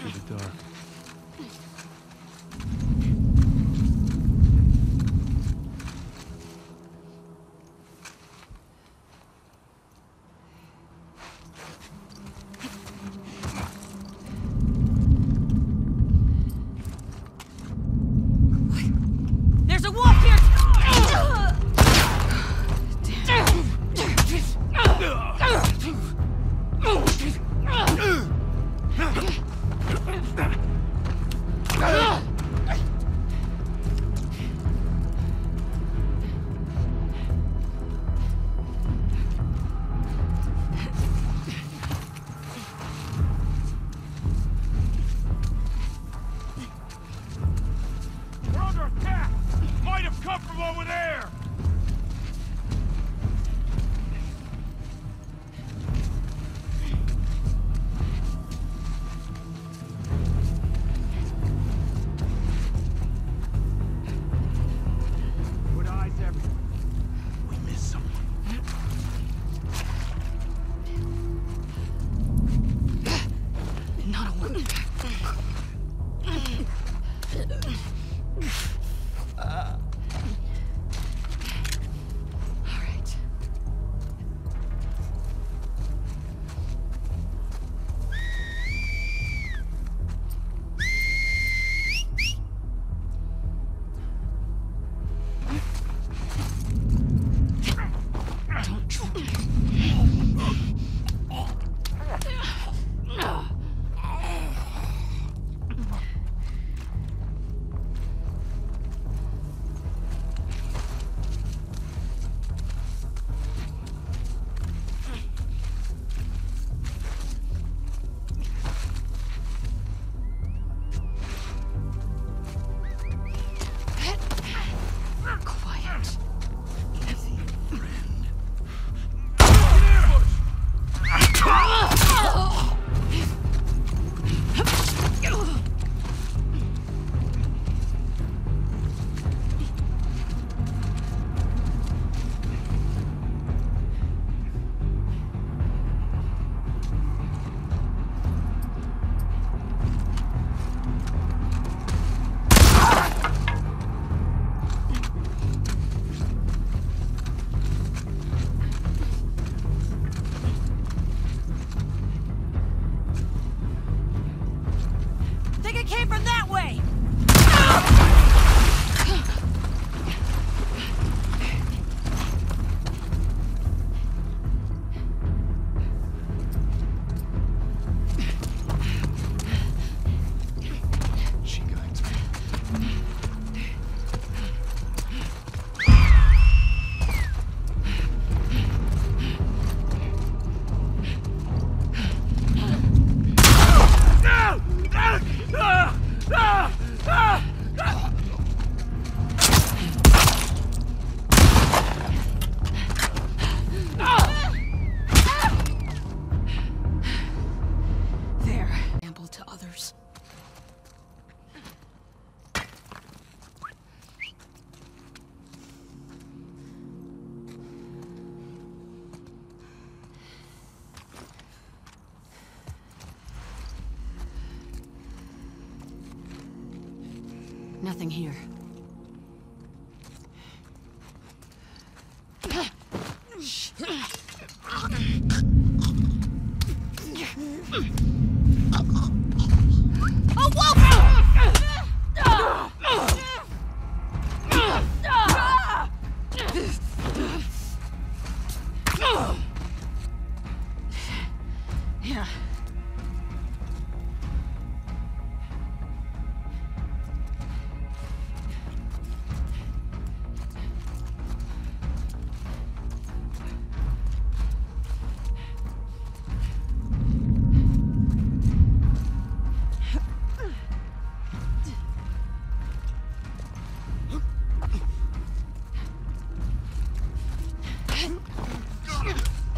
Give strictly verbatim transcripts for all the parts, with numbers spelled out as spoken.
through the dark. There's a wolf here! We're under attack! Might have come from over there! Good eyes everywhere. We missed someone. Not a one. Uh. All right. Don't try. Quiet. Think it came from that way! She guides me. There. Example to others. Nothing here. A wolf! Yeah.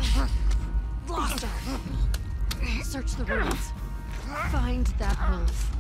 Lost her. Search the ruins. Find that wolf.